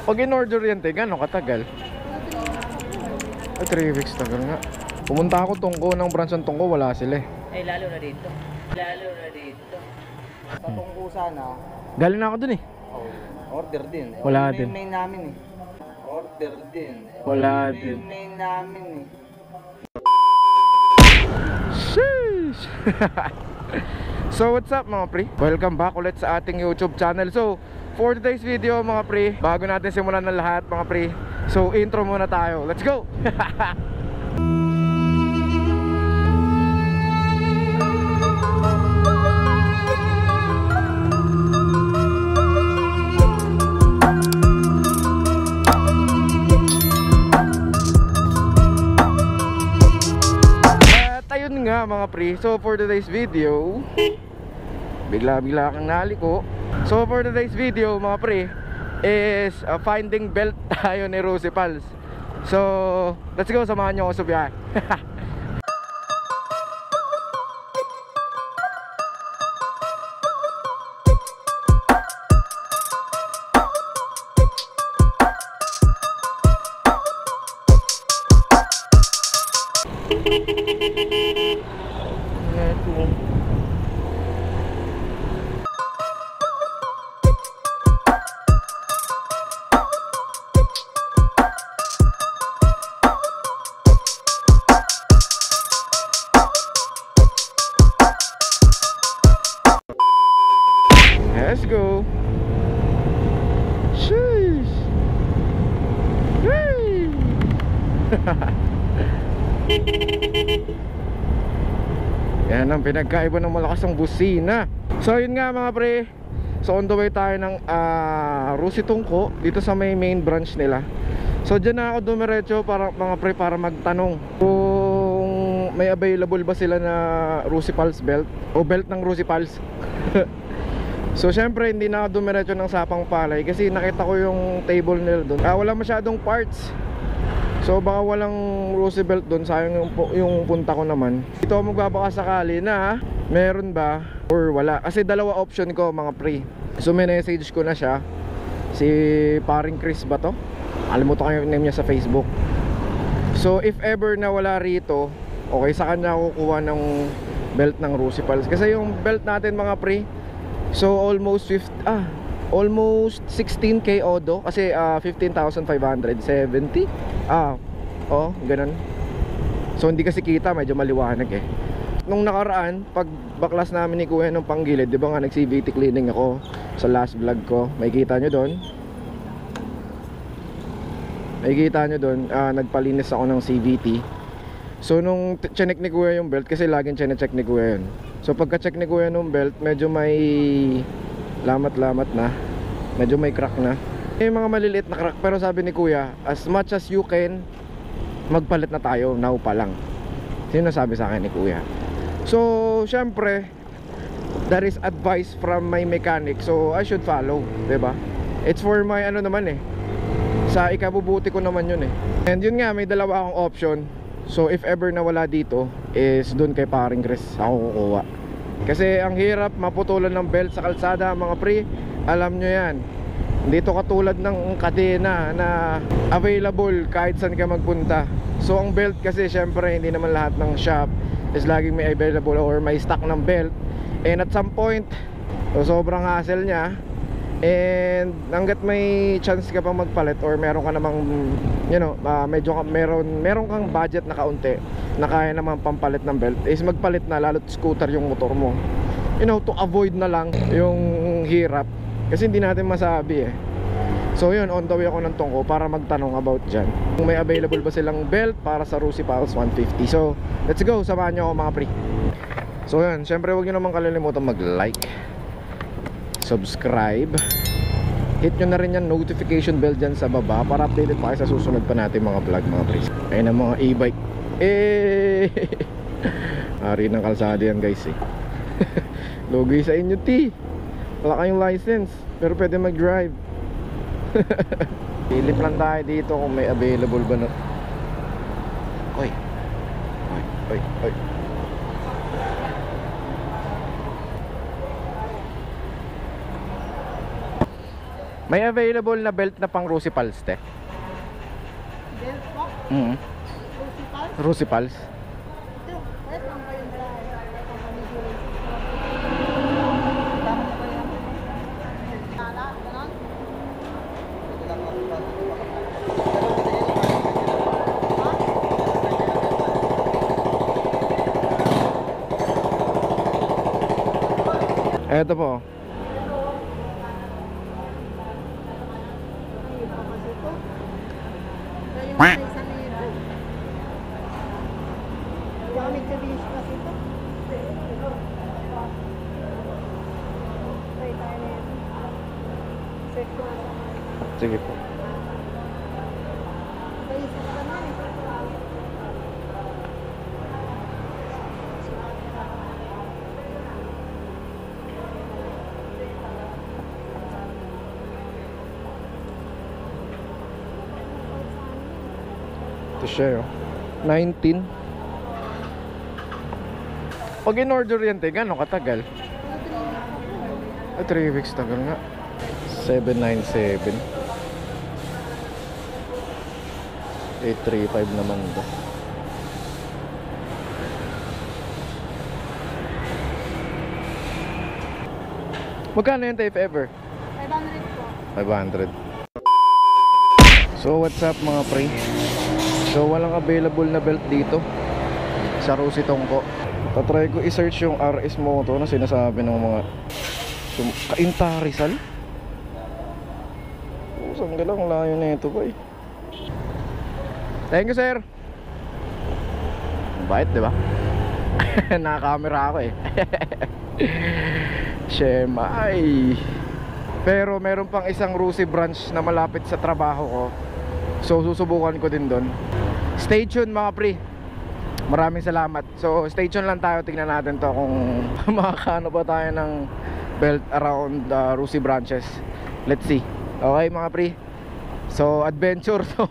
Pag in-order yan, gano'ng katagal? Ay, 3 weeks tagal nga. Pumunta ako Tungko ng branch ng Tungko, wala sila eh. Ay, lalo na dito. Lalo na dito. Sa Tungko sana. Galing na ako dun eh. Oh, order din. Wala Order din. Yung main namin eh. Order din. Wala Order din. Yung main namin eh. Sheesh! So what's up mga pre? Welcome back ulit sa ating YouTube channel. So for today's video mga pre, bago natin simulan ng lahat mga pre, so intro muna tayo. Let's go! Ayun nga mga pre, so for today's video, bigla-bigla kang naliko. So for today's video mga pre is finding belt tayo ni Rosie Pals. So let's go, samahan nyo ako sa biyahe. Let's go. Sheesh. Hey. Yan ang pinagkaiba ng malakas ang busina. So yun nga mga pre, so on the way tayo ng Rosie Tungko dito sa may main branch nila. So dyan na ako dumiretso para mga pre, para magtanong kung may available ba sila na Rosie Pals belt o belt ng Rosie Pals. So syempre hindi na ako dumiretso ng Sapang Palay kasi nakita ko yung table nila doon. Wala masyadong parts. So baka walang Rosie belt doon, sayang yung punta ko naman. Ito ako magbabaka sakali na meron ba or wala. Kasi dalawa option ko mga pre. So may message ko na siya. Si paring Chris ba to? Alimutan ko yung name niya sa Facebook. So if ever na wala rito, okay, sa kanya ako kukuha ng belt ng Rosie Pals. Kasi yung belt natin mga pre, so almost 16k odo kasi 15,570. Oh, ganun. So hindi kasi kita, medyo maliwanag eh. Nung nakaraan, pag baklas namin ni Kuya ng Panggilid, di ba nga nag-CVT cleaning ako sa last vlog ko. Makikita nyo doon. Nagpalinis ako ng CVT. So nung check ni Kuya yung belt, kasi laging check ni Kuya yun. So pagka-check ni Kuya nung belt, medyo may lamat-lamat na, medyo may crack na. May mga maliliit na crack, pero sabi ni Kuya, as much as you can, magpalit na tayo now pa lang. Sino sabi sa akin ni Kuya. So syempre, that is advice from my mechanic, so I should follow, diba? It's for my ano naman eh, sa ikabubuti ko naman yun eh. And yun nga, may dalawa akong option. So if ever na wala dito, is dun kay paring Chris ako kukuha. Kasi ang hirap maputulan ng belt sa kalsada mga pre. Alam nyo yan, dito katulad ng kadena na available kahit saan ka magpunta. So ang belt kasi syempre hindi naman lahat ng shop is laging may available or may stock ng belt. And at some point, so sobrang hassle niya. And hanggat may chance ka pang magpalit or meron ka namang medyo meron kang budget na kaunti na kaya naman pampalit ng belt, is magpalit na, lalo't scooter yung motor mo, to avoid na lang yung hirap kasi hindi natin masabi eh. So yun, on the way ako ng Tungko para magtanong about dyan kung may available ba silang belt para sa Rosie Pals 150. So let's go, samahan nyo ako mga pre. So yun, syempre huwag nyo naman kalilimutan mag-like, subscribe, hit nyo na rin yan notification bell dyan sa baba para updated pa kayo sa susunod pa natin mga vlog mga pre. Ayun ang mga e-bike. Ari ng kalsada yan guys eh. Logi sa inyo ti. Wala kayong license pero pwede mag-drive. Pilip lang tayo dito kung may available ba na. Oy. May available na belt na pang Rusi Pals, te. Belt po? Principal? Rusi Pals. Ito, wait lang ba yung dapat na ba yan? Tala, ganon? Eto po. Sige po. Ito siya, oh. 19. Pag in-order yan, te, gano'ng katagal? 3 weeks tagal nga. 797. 835 naman ito. Magkano yan, te, if ever? 500 po. 500. So what's up mga pre? So walang available na belt dito sa Rusi Tongko. Tatry ko i-search yung RS Moto na sinasabi ng mga Kainta Rizal. Saan ka lang layo na ito ba eh. Thank you sir. Bait diba? Naka-camera ako eh. Shemay. Pero meron pang isang Rusi branch na malapit sa trabaho ko. So susubukan ko din doon. Stay tuned mga pre. Maraming salamat. So stay tuned lang tayo. Tingnan natin to kung makakano ba tayo ng belt around Rusi branches. Let's see. Okay mga pre. So adventure to.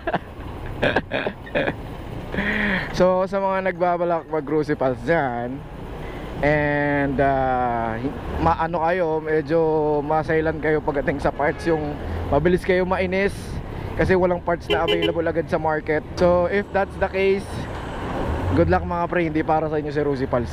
So sa mga nagbabalak mag Rusi Pals dyan, and maano kayo, medyo masailan kayo pagdating sa parts, yung mabilis kayo mainis kasi walang parts na available agad sa market. So if that's the case, good luck mga pre, hindi para sa inyo si Rusi Pals.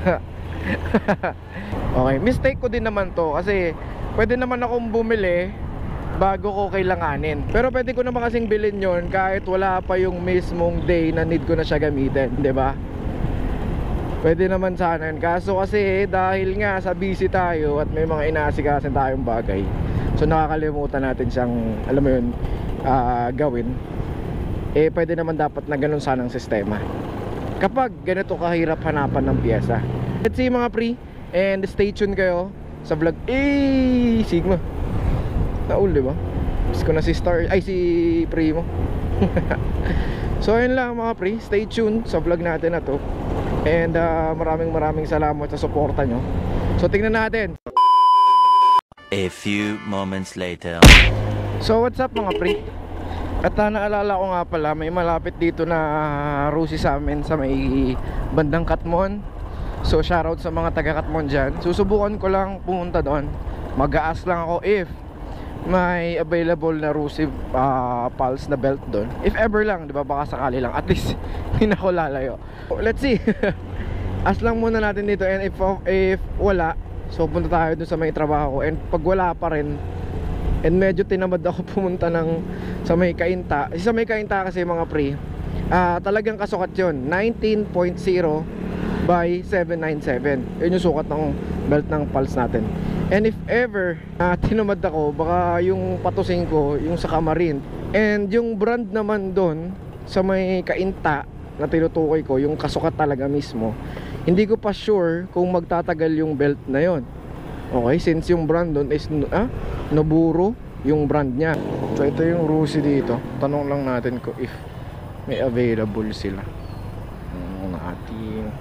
Okay, mistake ko din naman to kasi pwede naman akong bumili bago ko kailanganin. Pero pwede ko naman kasing bilhin yon kahit wala pa yung mismong day na need ko na siya gamitin, 'di ba? Pwede naman sana yun. Kaso kasi dahil nga sa busy tayo at may mga inaasikasan tayong bagay, so nakakalimutan natin siyang, alam mo yun, gawin. Eh pwede naman dapat na ganun sanang sistema kapag ganito kahirap hanapan ng piyesa. Let's see mga pre, and stay tuned kayo sa vlog. Sigma Naul, diba? Miss ko na si Star, ay si Primo. So ayun lang mga pre, stay tuned sa vlog natin na to. And maraming salamat sa suporta nyo. So tingnan natin. A few moments later. So what's up mga pre? At naalala ko nga pala, may malapit dito na Rusi sa amin sa may bandang Katmon. So shoutout sa mga taga Katmon dyan. Susubukan ko lang pumunta doon. Mag-a-ask lang ako if may available na Rusi Pals na belt doon. If ever lang, di ba? Baka sakali lang. At least hindi na ako lalayo. Let's see. Ask lang muna natin dito. And if wala, so punta tayo doon sa may trabaho ko. And pag wala pa rin, and medyo tinamad ako pumunta ng sa may Kainta. Sa may Kainta kasi mga pre, talagang kasukat yun. 19.0 by 797. Yun yung sukat ng belt ng Pals natin. And if ever tinamad ako, baka yung patusin ko yung sa Kamarin. And yung brand naman doon sa may Kainta na tinutukoy ko, yung kasukat talaga mismo, hindi ko pa sure kung magtatagal yung belt na yon. Okay, since yung brand doon is Noburo yung brand niya. So ito yung Rusi dito. Tanong lang natin ko if may available sila. Natin.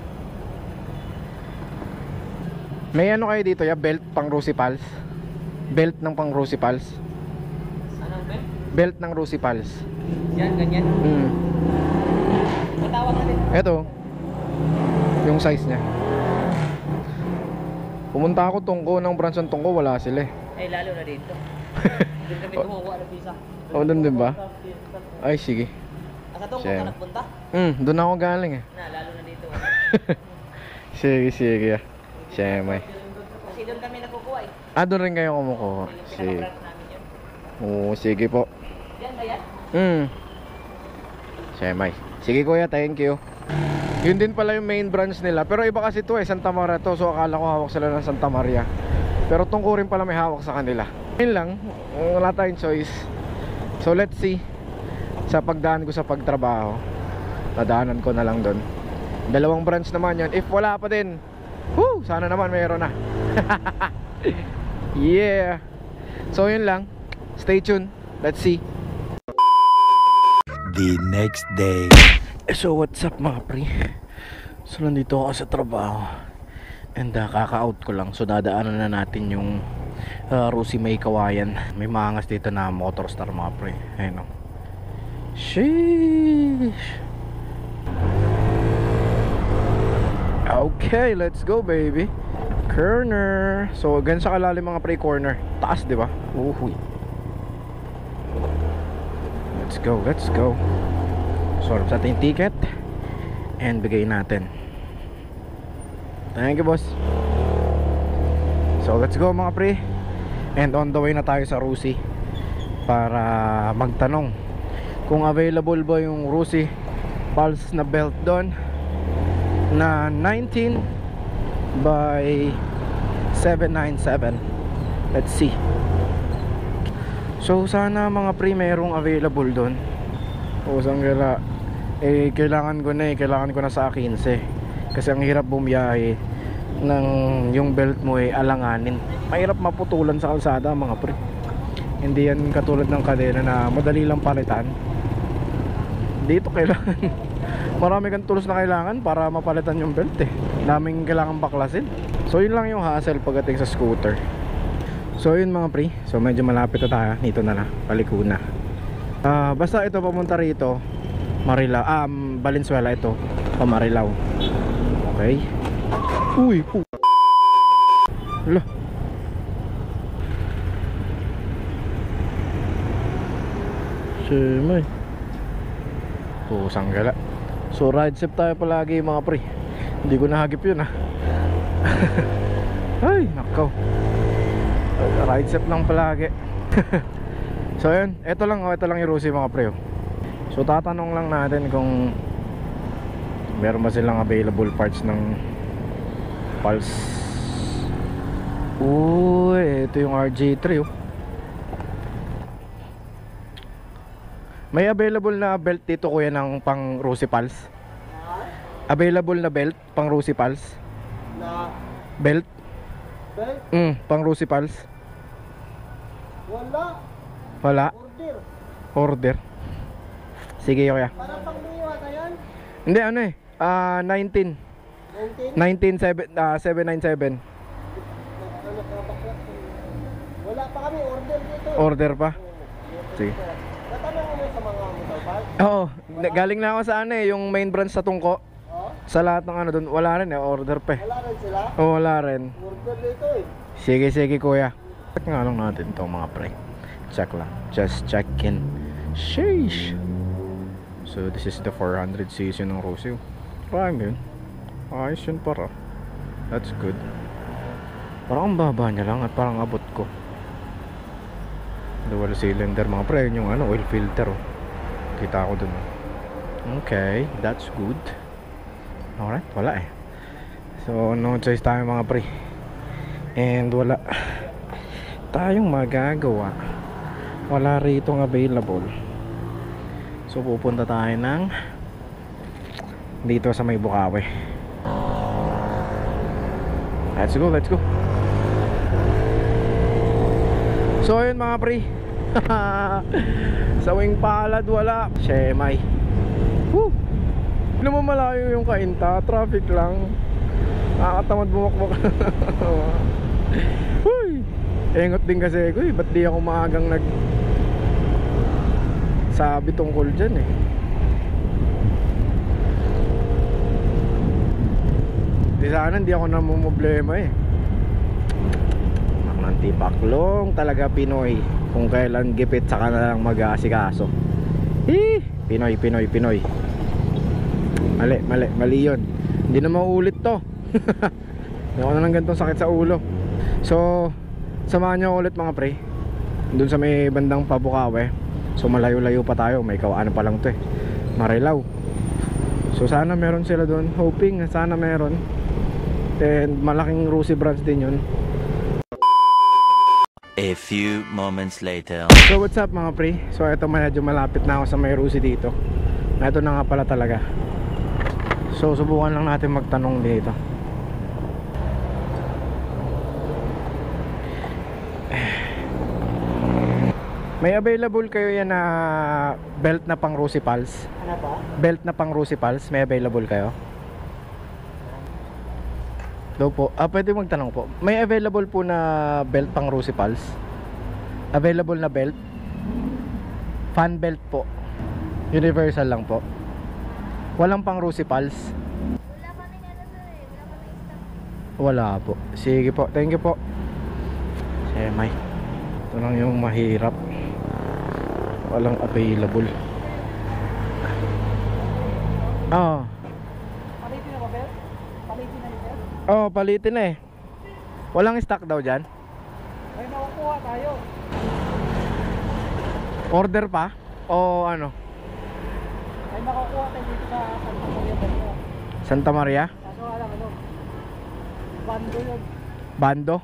May ano kayo dito, ya belt pang Rusi Pals? Belt ng pang Rusi Pals? Anong belt? Belt ng Rusi Pals. Yan, ganyan. Matawag natin. Ito. Yung size niya. Pumunta ako Tungko ng branch ng Tungko, wala sila eh. Eh, lalo na dito. Hindi kami kumukuha ng visa. O, doon din ba? Ay, sige. Asa to, Siyempre. kung ka nagpunta? Doon ako galing eh. Na, lalo na dito. Sige, sige. Siyempre. Kasi doon kami nakukuha eh. Doon rin kayo kumukuha. Sige. Pinaka-branch namin yun. Oo, sige po. Yan ba yan? Siyempre. Sige kuya, thank you. Yun din pala yung main branch nila. Pero iba kasi to eh, Santa Maria to. So akala ko hawak sila ng Santa Maria. Pero tungkurin pala may hawak sa kanila. Yun lang, wala tayong choice. So let's see. Sa pagdaan ko sa pagtrabaho, dadaanan ko na lang doon. Dalawang branch naman yun. If wala pa din, sana naman mayroon na. Yeah. So yun lang. Stay tuned. Let's see. The next day. So what's up mga pre? So nandito ako sa trabaho. And kaka-out ko lang. So dadaanan na natin yung Rusi May Kawayan. May maangas dito na motor star mga pre. Ayun o. Sheesh. Okay, let's go baby. Corner. So ganun sa kalalim mga pre, corner. Taas di ba? Uhuy. Let's go, let's go. Sorry sa ating ticket. And bigay natin. Thank you boss. So let's go mga pre. And on the way na tayo sa Rusi para magtanong kung available ba yung Rusi Pulse na belt doon na 19 by 797. Let's see. So sana mga pre merong available doon. O sanggala kailangan ko na sa 15 kasi ang hirap bumiyahe ng yung belt mo alanganin. Mahirap maputulan sa kalsada mga pre. Hindi yan katulad ng kadena na madali lang palitan. Dito kailangan marami kang tools na kailangan para mapalitan yung belt daming kailangan baklasin. So yun lang yung hassle pagdating sa scooter. So yun mga pre. So medyo malapit na tayo. Dito na paliko na. Basta ito papunta rito Marilao, Valenzuela ito Marilao. Okay. Uy Hala. Siyempre pusang gala. So ride safe tayo palagi mga pre. Hindi ko nahagip yun Ay nakaw. Ride safe lang palagi. So yun, ito lang yung Rusi mga pre. So tatanong lang natin kung meron ba silang available parts ng Pulse. Uy, ito yung RJ3 May available na belt dito kuya ng pang Rusi Pulse. Available na belt pang Rusi Pulse. Na Belt? belt? Pang Rusi Pulse. Wala. Wala? Order. Order. Sige kuya. Parang pang luwa na yan. Hindi 19 797. Wala pa kami order dito. Order pa? Sige. Natanong mo sa mga motor park? Oo, galing na ako sa yung main branch sa Tungko. Oh? Sa lahat ng doon, wala rin order pa Wala rin sila? Oo, wala rin. Order dito Sige kuya. Check nga lang natin to mga pre. Check lang. Just check in. Sheesh. So this is the 400cc ng Rusi. Parang yun. Ayos yun para. That's good. Parang ang baba niya lang at parang abot ko. Dual cylinder mga pre. Yung oil filter kita ko dun. Okay, that's good. Alright, wala So no choice tayo mga pre. And wala tayong magagawa. Wala rito available. So pupunta tayo ng dito sa may Bukawi. Let's go. So ayun mga pre. Sa wing palad wala. Shemay. Woo! Lumamalayo yung Kainta. Traffic lang. Nakakatamad bumakbak. Uy! Engot din kasi ako ba't di ako maagang sabi tungkol dyan Di sana hindi ako namumblema Ang antipaklong talaga Pinoy. Kung kailan gipit saka na lang mag-aasikaso. Pinoy. Mali yun. Hindi na mauulit to. Hindi ako na ng ganitong sakit sa ulo. So samahan nyo ulit mga pre dun sa may bandang Pabukawe. So malayo-layo pa tayo. May Kawaano pa lang to eh, Marilao. So sana meron sila dun. Hoping na sana meron. And malaking Rusi branch din yun. A few moments later. So what's up mga pre? So ito medyo malapit na ako sa may Rusi dito. Ito na nga pala talaga. So subukan lang natin magtanong dito. May available kayo yan na belt na pang Rusi Pals? Ano ba? Belt na pang Rusi Pals, may available kayo? Daw po. Pwede magtanong po. May available po na belt pang Rusi Pals? Available na belt? Fan belt po. Universal lang po. Walang pang Rusi Pals? Wala kami nga na sir eh. Wala kami stock. Wala po. Sige po. Thank you po. Semay. Ito lang yung mahirap. Walang available. Oo. Palitin na ba, Bel? Palitin na ni Bel? Oh, palitin na eh. Walang stock daw dyan? May nakukuha tayo. Order pa? O ano? May makukuha tayo dito sa Santa Maria Bel. Santa Maria? Kaso alam ano, bando yun. Bando?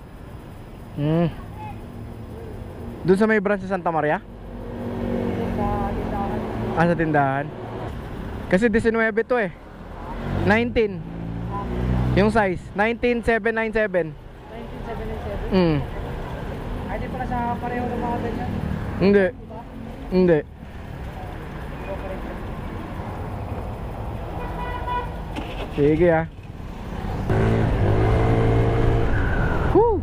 Doon sa may branch sa Santa Maria? Sa tindahan. Sa tindahan. Kasi 19 to eh. 19. Yung size 19797. 1977. Ay, di pala sa pareho ng mga ganyan. Hindi. Diba? Hindi. Sige ah. Woo!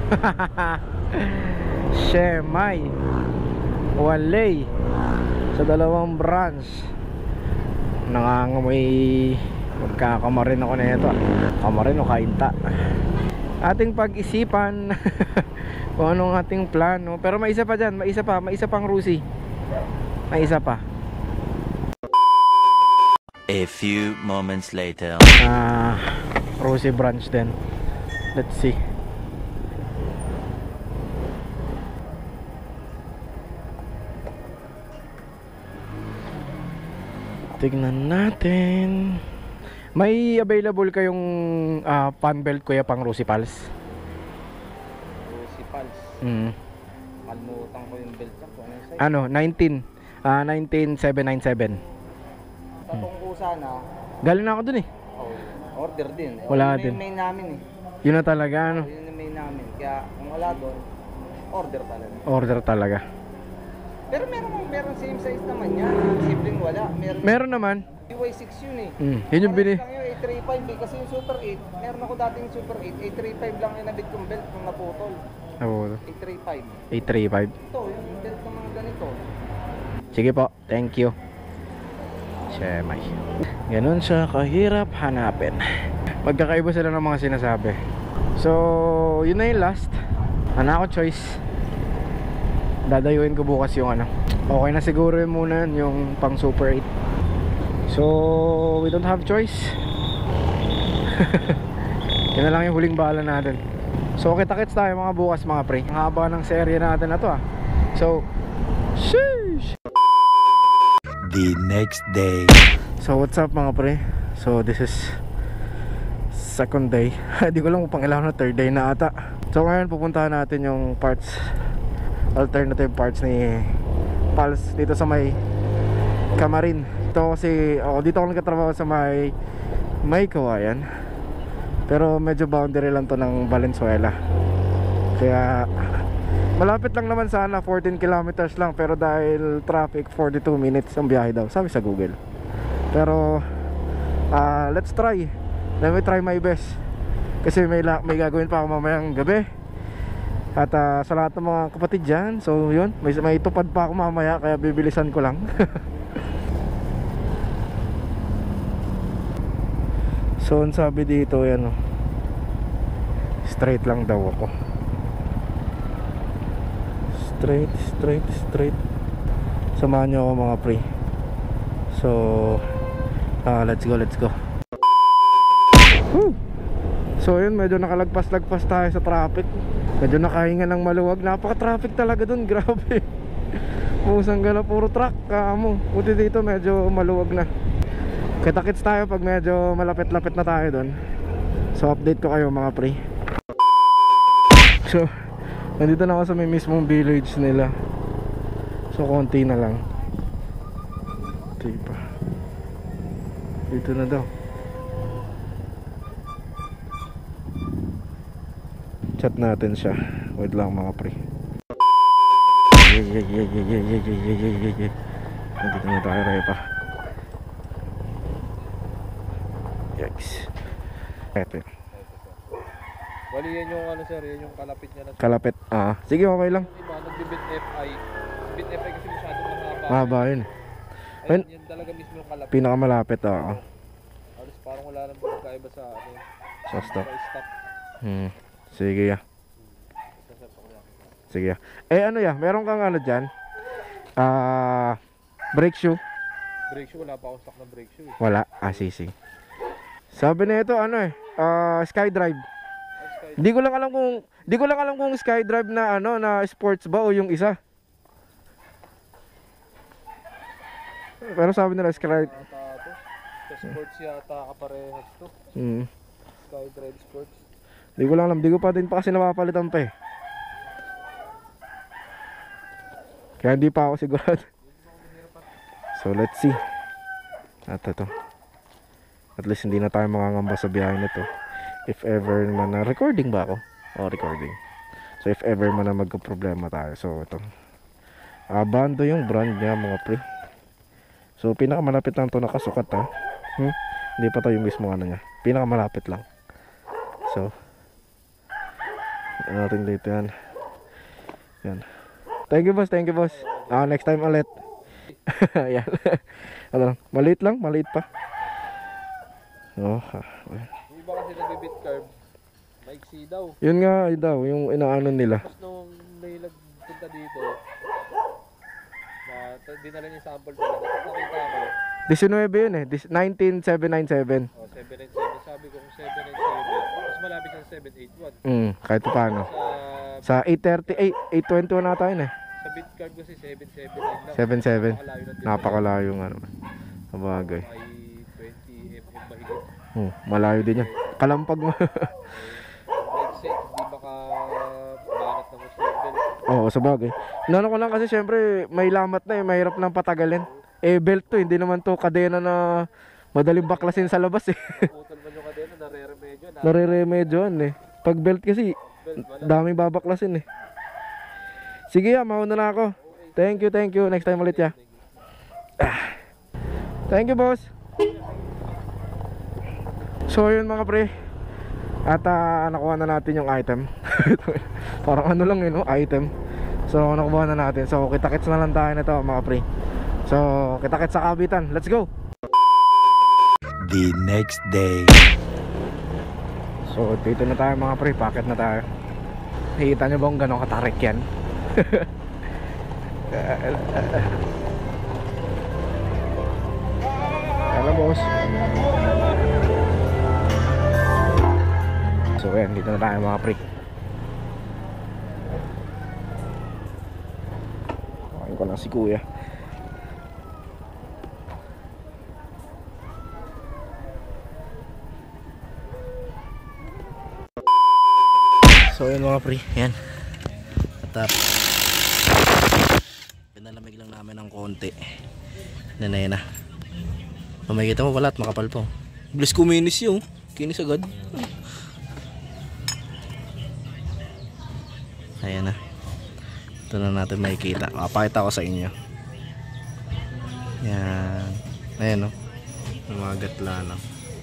Shemay Walay sa dalawang branch. Nangangamoy. Magkakamarin ako na ito. Kamarin o kainta. Ating pag-isipan kung anong ating plano. Pero may isa pa dyan. May isa pang Rusi. May isa pa. A few moments later. Rusi branch din. Let's see. Tignan natin. May available kayong fan belt kuya pang Rusi Pals? Rusi Pals. Kalmutan ko yung belt niya. Kung ano yung size. Ano, 19797. Sa tungkusa na, Galing na ako dun eh. order din. Wala Yun din. yung main namin eh. Yun na talaga ano. Yun yung main namin. Kaya kung wala doon, order talaga. Order talaga. Pero meron same size naman yan. Simpleng wala. Meron naman. UY6 yun eh. Yun yung Parehas lang yun, 835 eh. Kasi yung Super 8, meron ako dating Super 8. 835 lang yung nabit kong belt nung naputol. Oh, 835. 835. Ito, yung belt ng mga ganito. Sige po, thank you. Siyemay. Ganun siya kahirap hanapin. Magkakaiba sila ng mga sinasabi. So, yun na yung last. Ano ako choice. Dadayuin ko bukas yung ano. Okay na siguro yun muna yung pang Super 8. So, we don't have choice. Yun na lang yung huling bala natin. So, kita-kits tayo mga bukas mga pre. Ang haba ng serye natin na to ah. So, sheesh! The next day. So, what's up mga pre? So, this is second day. Hindi ko lang kung pangilan na third day na ata. So, ngayon pupuntahan natin yung parts, alternative parts ni Pals dito sa may Kamarin. Ito kasi dito ako nagkatrabaho sa may Kawayan. Pero medyo boundary lang to ng Valenzuela. Kaya malapit lang naman sana, 14 kilometers lang. Pero dahil traffic, 42 minutes ang biyahe daw, sabi sa Google. Pero let's try. Let me try my best. Kasi may gagawin pa ako mamayang gabi. At sa lahat ng mga kapatid dyan, so yun, may tupad pa ako mamaya. Kaya bibilisan ko lang. So ang sabi dito yan straight lang daw ako. Straight. Samahan nyo ako mga pre. So let's go. Woo! So yun, medyo nakalagpas-lagpas tayo sa traffic. Medyo nakahinga ng maluwag. Napaka-traffic talaga dun, grabe. Musang gala, puro truck kamo. Buti dito medyo maluwag na. Kita-kits tayo pag medyo malapit-lapit na tayo dun. So update ko kayo mga pre. So nandito na ako sa may mismong village nila. So konti na lang. Diba? Dito na daw. Chat natin siya. Wait lang mga pre. Nandito na tayo repa. Yikes. Eto. Bali yan yung ano sir, yan yung kalapit niya na. Kalapit. Sige, okay lang. Iba, nag-bit FI. Bit FI kasi masyadong mahaba. Mahaba yun. Ayun, yan talaga mismo yung kalapit. Pinakamalapit, Alos parang wala nang pagkaiba sa ano. Sa stock. Sa stock. Sige ya. Sige ya. Ano ya? Meron kang ano dyan? Brake shoe? Brake shoe, wala pa akong stock ng brake shoe. Wala. Sisi. Sabi na ito SkyDrive. Di ko lang alam kung SkyDrive na na sports ba o yung isa. Pero sabi nila SkyDrive. Sa sports yata kaparehas to. SkyDrive sports. Di ko lang alam, di ko pa din pa kasi napapalitan pa eh. Kaya hindi pa ako sigurado. So let's see. At least hindi na tayo makangamba sa biyahe nito. If ever man na recording ba ako? Recording. So if ever man na magka-problema tayo. So ito. Bando yung brand niya mga pre. So pinakamalapit lang to nakasukat Hindi pa tayo yung mismo niya. Pinakamalapit lang. So natin dito yan. Thank you boss. Next time ulit. Yan. Maliit pa. Yung iba kasi nag-bit curve, maiksi daw. Yun nga daw, yung inaano nila. Tapos nung may nagpunta dito, dinala niya sample talaga. Tapos nakita ko, 19 yun 19797. 797. Sabi ko kung 797, mas malapit sa 781. Kahit paano. Sa 821 na tayo Sa bit card kasi 779 lang. 77. Napakalayo nga naman. Sabagay. Ay 20 mm mahigit. Malayo din yan. Kalampag mo. Like say, di baka banat ng Muslim. Oo, sabagay. Inano ko lang kasi syempre may lamat na mahirap nang patagalin. Belt to, hindi naman to kadena na madaling baklasin sa labas Putol man yung kadena, nare-remedyo. Nare-remedyoan Pag belt kasi, daming babaklasin Sige mauna na ako. Thank you. Next time ulit ya. Thank you boss. So yun mga pre. At nakuha na natin yung item. Parang ano lang item. So nakuha na natin. So kita-kits na lang tayo nito mga pre. So kita-kits sa kabitan. Let's go. The next day. So dito na tayo mga pre. Packet na tayo. Nakikita nyo ba kung gano'ng katarik yan? Hello boss. So yan, dito na tayo mga pre. Kain ko lang si kuya. So yun mga pre, yan. At pinalamig lang namin ng konti. Nanay na. Makikita mo pala at makapal po. Bilis kuminis yun. Kinis agad. Ayan na. Ito na natin makikita. Makapakita ko sa inyo. Yan. Ayan o. Mga gatla lang.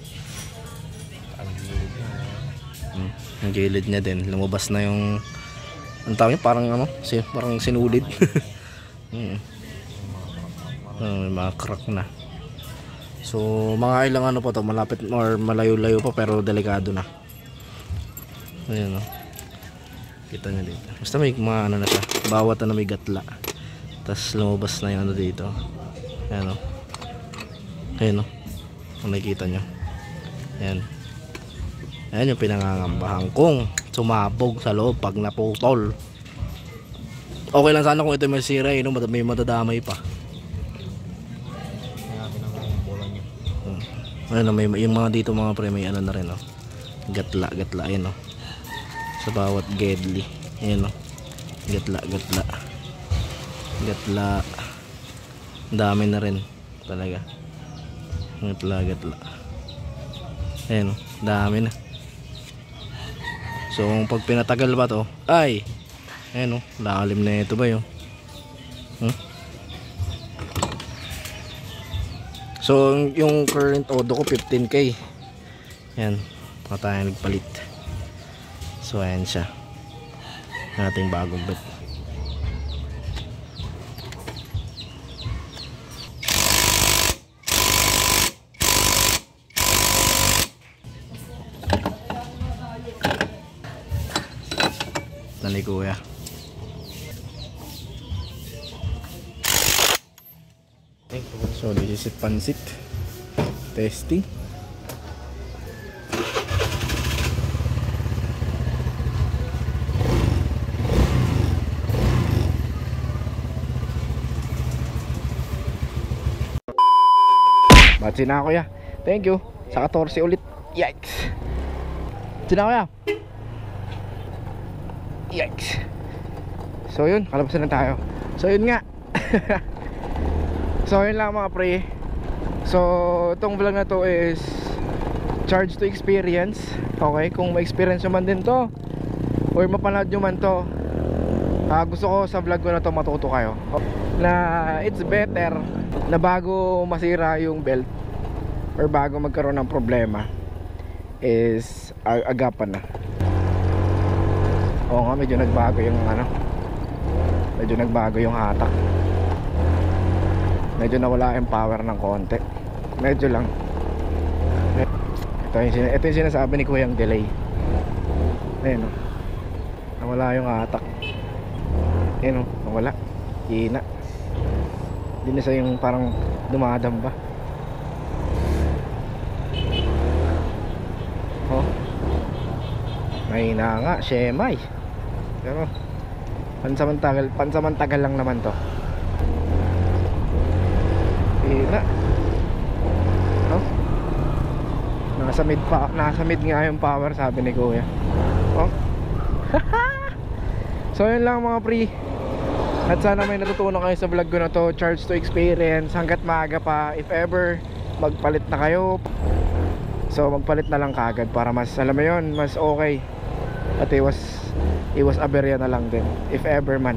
Ang gilid niya din. Lumabas na yung ang tawag niya parang parang sinulid. May mga crack na. So mga ilang pa to, malapit or malayo-layo pa pero delikado na. Ayan Kita nyo dito. Basta may mga ano na siya. Bawat ano may gatla. Tapos lumabas na yung ano dito. Ayan o. Ayan o. Kung nakikita nyo. Ayan. Ayan yung pinangangambahan kong sumabog sa loob pag naputol. Okay lang sana kung ito may sira eh, no? May madadamay pa. Ayan o, may, yung mga dito mga pre, may ano na rin o. Gatla, gatla. Ayan o. Sa bawat gedli. Ayan o. Gatla, gatla. Gatla. Ang dami na rin talaga. Gatla, gatla. Ayan o. Dami na. So pag pinatagal ba to, ay ayan o. Lalim na ito ba yun? So yung current odo ko 15k. Ayan. Baka tayo nagpalit. So ayan siya. Ating bagong belt. Dali kuya. So this is pansit testing. Batsi na kuya. Thank you. Sa 14 ulit. Yikes. Batsi na kuya. Yikes. So yun, kalabasan na tayo. So yun nga. So yun lang mga pre. So itong vlog na to is charge to experience. Okay, kung ma-experience nyo man din to or mapanood nyo man to, gusto ko sa vlog ko na to matuto kayo na it's better na bago masira yung belt or bago magkaroon ng problema is agapan na. Oo nga, medyo nagbago yung ano, medyo nagbago yung hatak, medyo nawala yung power ng konti, medyo lang. Ito yung sinasabi ni Kuya, yung delay. Ayun o, nawala yung hatak. Ayun o, nawala, hina. Hindi na siya yung parang dumadamba. Oh, mahina nga, syemay. Pero pansamantagal lang naman to. Hina. Oh, nasa mid nga yung power, sabi ni Kuya. Oh. So yun lang mga pre. At sana may natutunan kayo sa vlog ko na to. Charge to experience hanggat maaga pa. If ever magpalit na kayo, so magpalit na lang kagad para mas, alam mo yun, mas okay. At iwas aberya na lang din if ever man.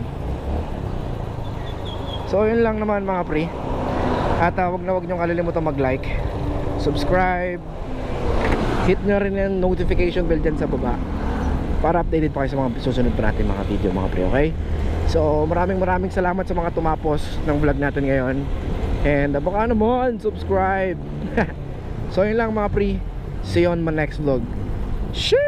So yun lang naman mga pre. At wag nyo kalilimutan mag-like, subscribe, hit nyo rin yung notification bell dyan sa baba para updated pa kayo sa mga susunod pa natin mga video mga pre, okay? So maraming salamat sa mga tumapos ng vlog natin ngayon. And baka naman subscribe. So yun lang mga pre. See you on my next vlog. Shoo!